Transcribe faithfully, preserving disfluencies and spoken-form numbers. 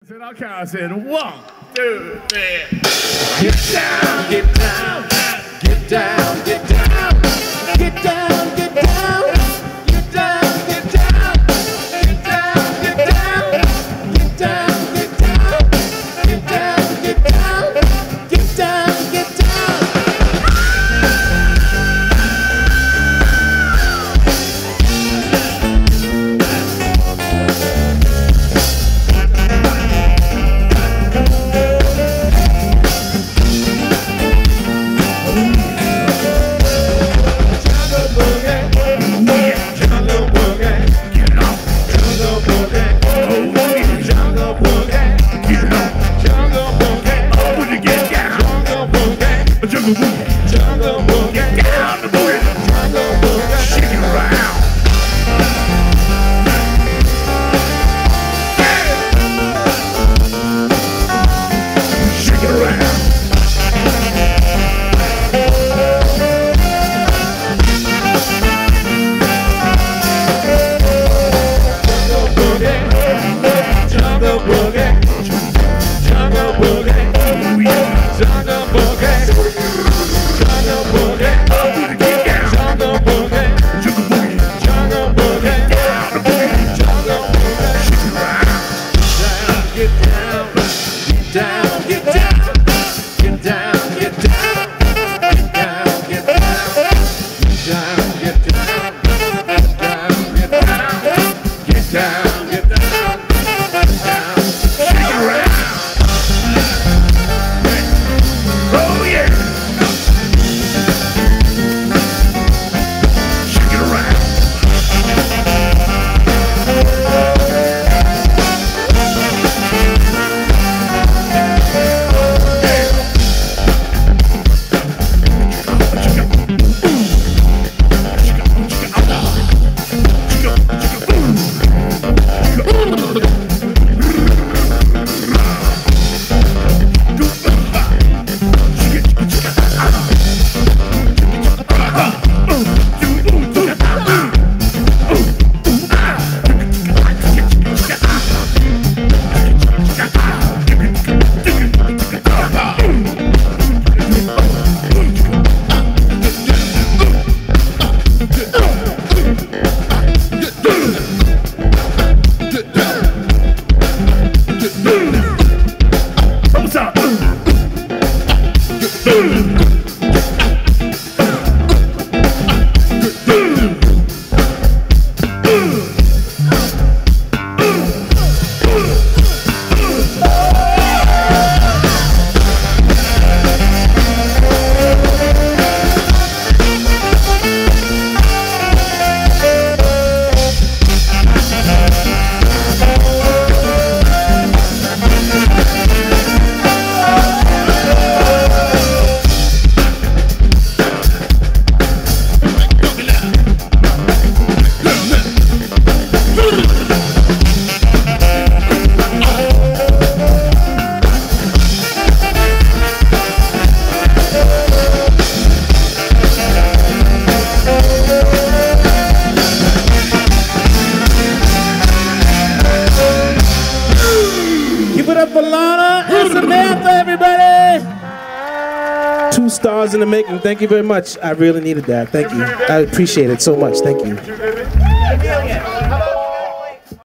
Said I'll count. I said one, two, three. Get down, get down, get down, get down, get down, get down, get down, get down, get down, get down, get down, get down, get down, get down, get down, get down. Jungle boogie, get down the boogie, jungle boogie, shake it around. Shake it around. Jungle boogie, jungle boogie, jungle boogie, oh yeah, jungle boogie. Jungle boogie, jungle boogie, jungle boogie, jungle boogie, jungle boogie, shake it around. Get down, get down, get down, get down, get down, get down, get down, get down, get down, get down, get down, get down, down, shake it around. Oh yeah. Two stars in the making. Thank you very much. I really needed that. Thank you. I appreciate it so much. Thank you.